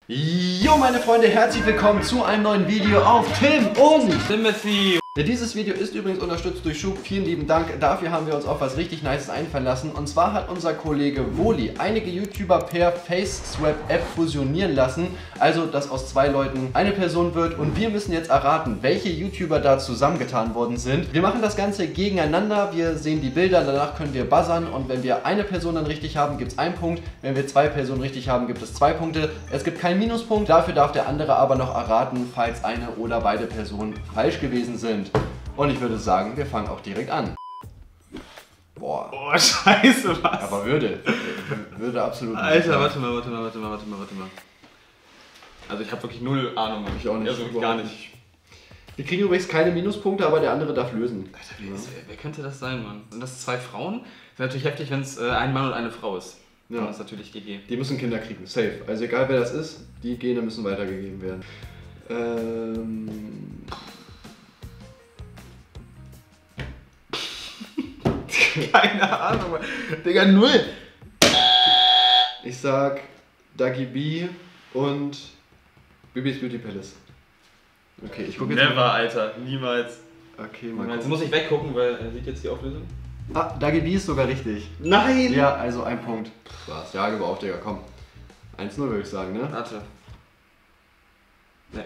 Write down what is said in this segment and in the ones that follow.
Jo meine Freunde, herzlich willkommen zu einem neuen Video auf Tim und Timothy. Dieses Video ist übrigens unterstützt durch Schub. Vielen lieben Dank. Dafür haben wir uns auch was richtig Nices einfallen lassen. Und zwar hat unser Kollege Woli einige YouTuber per Face-Swap-App fusionieren lassen. Also, dass aus zwei Leuten eine Person wird. Und wir müssen jetzt erraten, welche YouTuber da zusammengetan worden sind. Wir machen das Ganze gegeneinander. Wir sehen die Bilder, danach können wir buzzern. Und wenn wir eine Person dann richtig haben, gibt es einen Punkt. Wenn wir zwei Personen richtig haben, gibt es 2 Punkte. Es gibt keinen Minuspunkt. Dafür darf der andere aber noch erraten, falls eine oder beide Personen falsch gewesen sind. Und ich würde sagen, wir fangen auch direkt an. Boah. Oh, scheiße, was? Aber würde absolut nicht. Alter, warte mal. Also ich habe wirklich null Ahnung. Ich auch nicht. Also wirklich gar nicht. Wir kriegen übrigens keine Minuspunkte, aber der andere darf lösen. Alter, wer könnte das sein, Mann? Sind das 2 Frauen? Ist natürlich heftig, wenn es ein Mann und eine Frau ist. Ja. Das ist natürlich GG. Die müssen Kinder kriegen, safe. Also egal wer das ist, die Gene müssen weitergegeben werden. Keine Ahnung, Mann. Digga, 0. Ich sag Dagi B und Bibis Beauty Palace. Okay, ich gucke jetzt Never, mal. Alter. Niemals. Okay, mal Jetzt gucken. muss ich weggucken, weil er sieht jetzt die Auflösung. Ah, Dagi B ist sogar richtig. Nein! Ja, also ein Punkt. Was? Ja, gib auf, Digga, komm. 1-0 würde ich sagen, ne? Warte. Nee.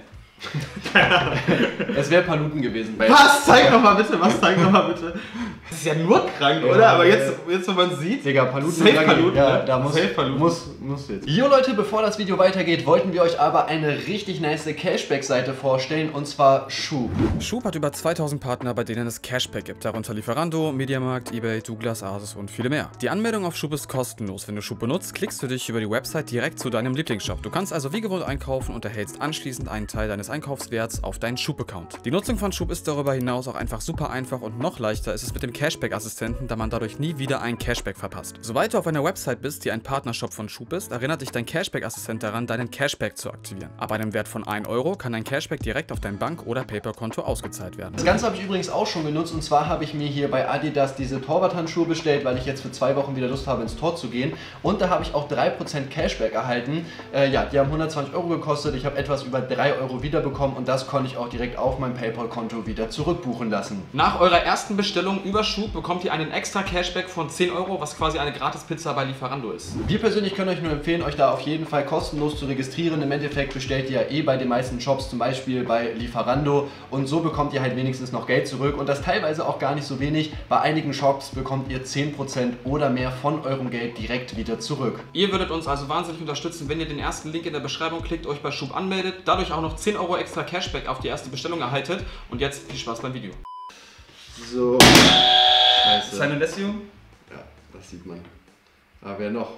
Es wäre Paluten gewesen. Was? Zeig nochmal bitte, Das ist ja nur krank, Ja, oder? Aber ja. jetzt wo man sieht. Digga, Paluten. Safe Paluten, ja, ne? da muss jetzt. Jo Leute, bevor das Video weitergeht, wollten wir euch aber eine richtig nice Cashback-Seite vorstellen, und zwar Schub. Schub hat über 2000 Partner, bei denen es Cashback gibt, darunter Lieferando, Mediamarkt, eBay, Douglas, Asus und viele mehr. Die Anmeldung auf Schub ist kostenlos. Wenn du Schub benutzt, klickst du dich über die Website direkt zu deinem Lieblingsshop. Du kannst also wie gewohnt einkaufen und erhältst anschließend einen Teil deines Einkaufswerts auf deinen Schub-Account. Die Nutzung von Schub ist darüber hinaus auch einfach super einfach, und noch leichter ist es mit dem Cashback-Assistenten, da man dadurch nie wieder ein Cashback verpasst. Sobald du auf einer Website bist, die ein Partnershop von Schub ist, erinnert dich dein Cashback-Assistent daran, deinen Cashback zu aktivieren. Ab einem Wert von 1 Euro kann ein Cashback direkt auf dein Bank- oder PayPal-Konto ausgezahlt werden. Das Ganze habe ich übrigens auch schon genutzt, und zwar habe ich mir hier bei Adidas diese Torwarthandschuhe bestellt, weil ich jetzt für 2 Wochen wieder Lust habe, ins Tor zu gehen, und da habe ich auch 3% Cashback erhalten. Ja, die haben 120 Euro gekostet, ich habe etwas über 3 Euro wiederbekommen, und das konnte ich auch direkt auf mein PayPal-Konto wieder zurückbuchen lassen. Nach eurer ersten Bestellung über Schub bekommt ihr einen extra Cashback von 10 Euro, was quasi eine Gratis-Pizza bei Lieferando ist. Wir persönlich können euch nur empfehlen, euch da auf jeden Fall kostenlos zu registrieren. Im Endeffekt bestellt ihr ja eh bei den meisten Shops, zum Beispiel bei Lieferando, und so bekommt ihr halt wenigstens noch Geld zurück, und das teilweise auch gar nicht so wenig. Bei einigen Shops bekommt ihr 10% oder mehr von eurem Geld direkt wieder zurück. Ihr würdet uns also wahnsinnig unterstützen, wenn ihr den ersten Link in der Beschreibung klickt, euch bei Schub anmeldet, dadurch auch noch 10 Euro extra Cashback auf die erste Bestellung erhaltet, und jetzt viel Spaß beim Video. So. Scheiße. Simon Desio? Ja, das sieht man. Aber wer noch?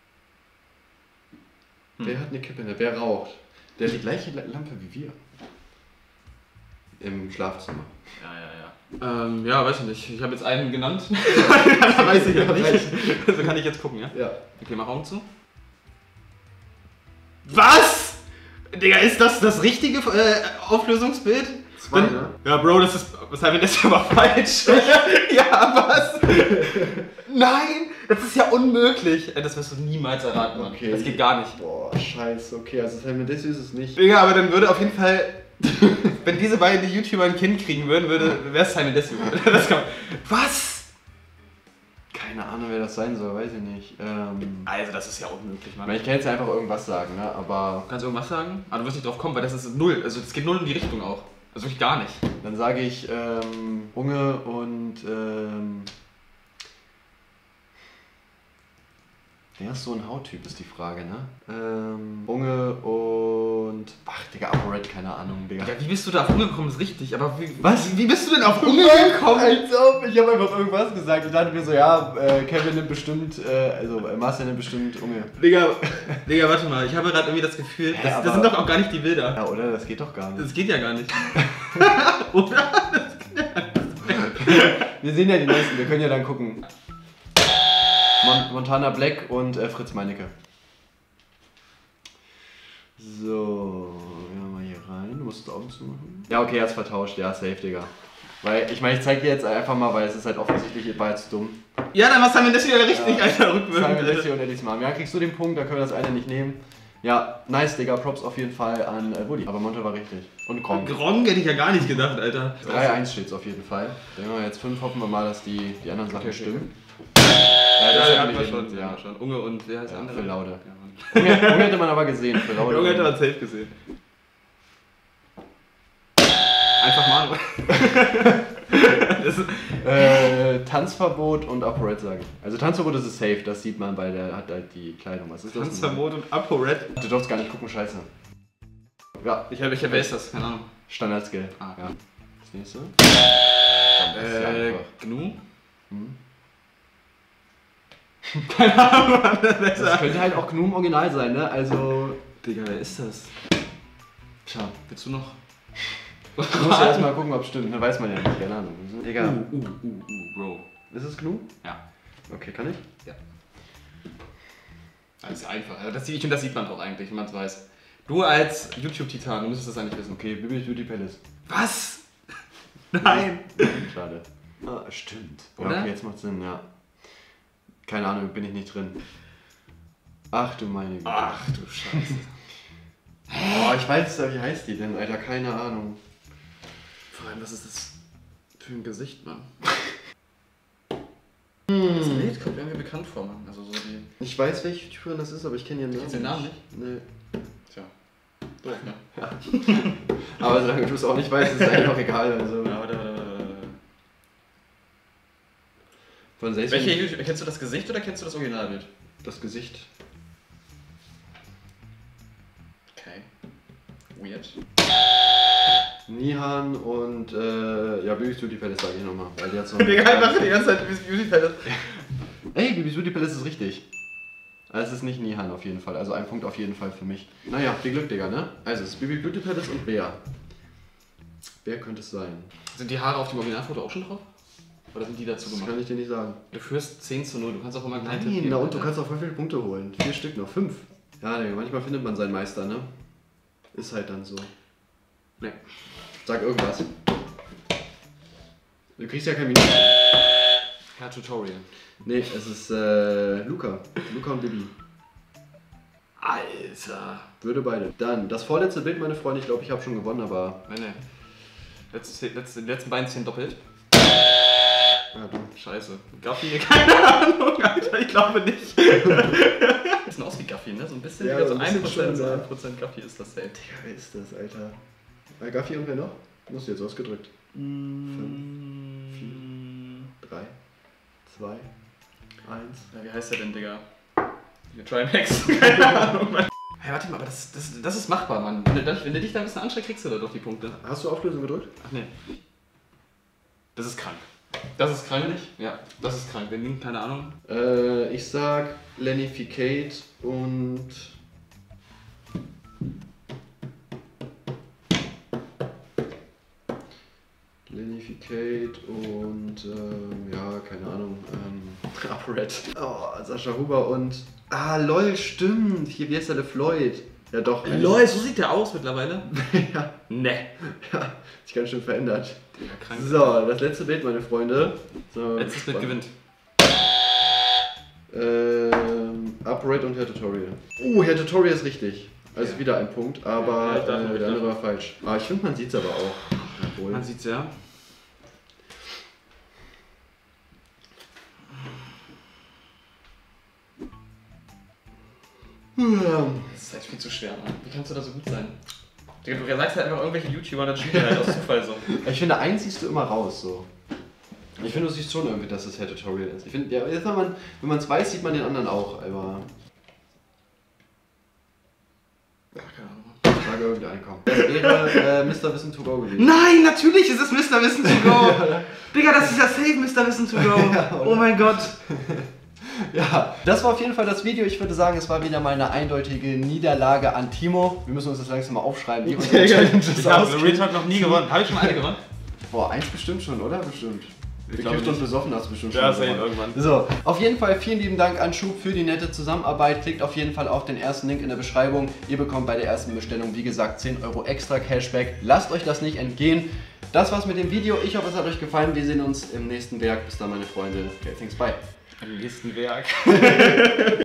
Wer hat eine Kippe? Wer raucht? Der hat die gleiche Lampe wie wir. Im Schlafzimmer. Ja, weiß ich nicht. Ich habe jetzt einen genannt. Weiß ich ja nicht. Also kann ich jetzt gucken, ja? Ja. Okay, mach Augen zu. Was? Digga, ist das das richtige Auflösungsbild? 2, ne? Ja, Bro, das ist. Simon Desio aber falsch. Ja, was? Nein, das ist ja unmöglich. Das wirst du niemals erraten, Mann. Okay. Das geht gar nicht. Boah, scheiße. Okay, also Simon Desio ist es nicht. Digga, aber dann würde auf jeden Fall, wenn diese beiden YouTuber ein Kind kriegen würden, wäre es Simon Desio. Was? Keine Ahnung, wer das sein soll, weiß ich nicht. Also, das ist ja unmöglich, Ich Mann. meine, ich kann jetzt einfach irgendwas sagen, ne? Aber Kannst du irgendwas sagen? Aber du wirst nicht drauf kommen, weil das ist 0. Also, das geht 0 in die Richtung auch. Also wirklich gar nicht. dann sage ich Unge und wer ist so ein Hauttyp, ist die Frage, ne? Unge und... Ach, Digga, ApoRed, keine Ahnung, Digga. Ja, wie bist du da auf Unge gekommen, ist richtig. Aber Was? wie bist du denn auf Unge gekommen? Als ob, ich habe einfach irgendwas gesagt und dachte mir so, ja, Kevin nimmt bestimmt, also Marcel nimmt bestimmt Unge. Digga, warte mal, ich habe gerade irgendwie das Gefühl, Hä, das aber- sind doch auch gar nicht die Bilder. Ja, oder? Das geht doch gar nicht. Das geht ja gar nicht. Oder? Wir sehen ja die nächsten, wir können ja dann gucken. Montana Black und Fritz Meinecke. So, gehen wir mal hier rein. Du musst es Augen zumachen. Ja, okay, er hat's vertauscht. Ja, safe, Digga. Weil, ich meine, ich zeig dir jetzt einfach mal, weil es ist halt offensichtlich, ihr war jetzt dumm. Ja, dann was haben wir das wieder richtig, Ja. Alter, rückwirkend. Simon Desio und Eddie Smart. Ja, kriegst du den Punkt, da können wir das eine nicht nehmen. Ja, nice, Digga. Props auf jeden Fall an Woody. Aber Monte war richtig. Und Gronk. Gronk hätte ich ja gar nicht gedacht, Alter. 3-1 steht's auf jeden Fall. Dann haben wir jetzt 5. Hoffen wir mal, dass die anderen Sachen stimmen. Ja, das ja, hatten wir ja, schon. ja. Schon. Unge und wer heißt der andere? Für Laude. Ja, Unge hätte man aber gesehen. Für Laude. Unge hätte man safe gesehen. Einfach mal. Tanzverbot und ApoRed sage ich. Also Tanzverbot ist es safe, das sieht man, weil der hat halt die Kleidung. Was ist das? Tanzverbot und ApoRed. Du darfst gar nicht gucken, scheiße. Ja, Wer ist das? Keine Ahnung. Standardskill. Ah. Ja. Das nächste? Gnu? Hm. Keine Ahnung, Mann, Das könnte halt auch Gnu im Original sein, ne? Also. Digga, wer ist das? Tja. Willst du noch? Ich muss ja erstmal gucken, ob es stimmt. Ne, weiß man ja nicht. Keine Ahnung. Egal. Bro. Ist es Gnu? Ja. Okay, kann ich? Ja. Das ist einfach. Also das sieht man doch eigentlich, wenn man es weiß. Du als YouTube-Titan, du müsstest das eigentlich wissen. Okay, Bibi Beauty Palace. Was? Nein! Schade. Ah, stimmt. Oder? Ja, okay, jetzt macht Sinn, ja. Keine Ahnung, bin ich nicht drin. Ach du meine Güte. Ach du Scheiße. Oh, ich weiß ja, wie heißt die denn, Alter? Keine Ahnung. Vor allem, was ist das für ein Gesicht, Mann? Das Bild kommt irgendwie bekannt vor, Mann. Also so die... Ich weiß, welche YouTuberin das ist, aber ich kenne ihren Namen. Kennst du den Namen nicht? Nee. Tja. Doof, ne? Aber solange du es auch nicht weißt, ist es eigentlich auch egal. Also. Ja, warte. Von selbst Kennst du das Gesicht oder kennst du das Originalbild? das Gesicht. Okay. Weird. Nihan und ja, Bibis Beauty Palace sage ich nochmal. Weil die hat's noch. Digga, mache die ganze Zeit Bibis Beauty Palace. Ey, Bibis Beauty Palace ist richtig. Also es ist nicht Nihan auf jeden Fall. Also ein Punkt auf jeden Fall für mich. Naja, viel Glück, Digga, ne? Also es ist Bibi Beauty Palace und Bea. Wer könnte es sein? Sind die Haare auf dem Originalfoto auch schon drauf? Oder sind die dazu Das gemacht? kann ich dir nicht sagen. Du führst 10:0, du kannst auch immer einen kleinen Tipp Nein, geben, na und du Alter. kannst auch voll viele Punkte holen. 4 Stück noch, 5. Ja, Digga, manchmal findet man seinen Meister, ne? Ist halt dann so. Nee. Sag irgendwas. Du kriegst ja kein Minus. Ja, Tutorial. Nee, es ist Luca. Luca und Bibi. Alter. Würde beide. Dann, das vorletzte Bild, meine Freunde, ich glaube, ich habe schon gewonnen, aber... Nee. Die letzten beiden zählen doppelt. Ja, du. Scheiße. Gaffi, keine Ahnung, Alter, ich glaube nicht. Das sieht aus wie Gaffi, ne? So ein bisschen, Ja, so so ein bisschen 1%, schon, so ja. 1% Gaffi ist das safe. Digga, wer ist das, Alter? Gaffi und wer noch? Musst du jetzt ausgedrückt. 5, 4, 3, 2, 1. Ja, wie heißt der denn, Digga? Trimax. Keine Ahnung, Mann. Hey, warte mal, aber das ist machbar, Mann. Wenn du dich da ein bisschen anstrengst, kriegst du da doch die Punkte. Hast du Auflösung gedrückt? Ach nee. Das ist krank. Das ist krank? Ja, das ist krank. Wir nehmen keine Ahnung. Ich sag Lenificate und... Lenificate und ja, keine Ahnung, ApoRed. Oh, Sascha Huber und... Ah, lol, stimmt. Hier, wie heißt der Floyd? Ja doch. LOL, so sieht der aus mittlerweile. Ja, Ne. ja, sich ganz schön verändert. Digga, krank. So, das letzte Bild, meine Freunde. So, Letztes Bild gewinnt. ApoRed und Hair Tutorial. Hair Tutorial ist richtig. Also Ja. wieder ein Punkt, aber Ja, ich darf noch, der andere war falsch. Aber ich finde, man sieht es aber auch. Obwohl. Man sieht's ja. Das ist echt viel zu schwer, Mann. Wie kannst du da so gut sein? Digga, du sagst halt einfach irgendwelche YouTuber und dann stimmt der halt aus Zufall so. Ich finde, eins siehst du immer raus, so. Ich finde, du siehst schon irgendwie, dass das Hair Tutorial ist. Ich finde, ja, jetzt, wenn man es weiß, sieht man den anderen auch, aber... Ja, keine Ahnung. Ich frage irgendeinen, komm. Das wäre Mr. Wissen to go gewesen. Nein, natürlich ist es Mr. Wissen to go! Digga, das ist ja safe Mr. Wissen to go! Ja, Oh mein Gott! Ja, das war auf jeden Fall das Video. Ich würde sagen, es war wieder mal eine eindeutige Niederlage an Timo. Wir müssen uns das langsam mal aufschreiben, wie unsere Challenges Ich habe ausgehen. Real Talk noch nie gewonnen. Habe ich schon eine gewonnen? Boah, eins bestimmt schon, oder? Bestimmt. glaube Bekifft und nicht. besoffen hast du bestimmt Ja, schon safe gewonnen. irgendwann. So, auf jeden Fall vielen lieben Dank an Schub für die nette Zusammenarbeit. Klickt auf jeden Fall auf den ersten Link in der Beschreibung. Ihr bekommt bei der ersten Bestellung, wie gesagt, 10 Euro extra Cashback. Lasst euch das nicht entgehen. Das war's mit dem Video. Ich hoffe, es hat euch gefallen. Wir sehen uns im nächsten Werk. Bis dann, meine Freunde. Okay, thanks, bye. Im nächsten Werk.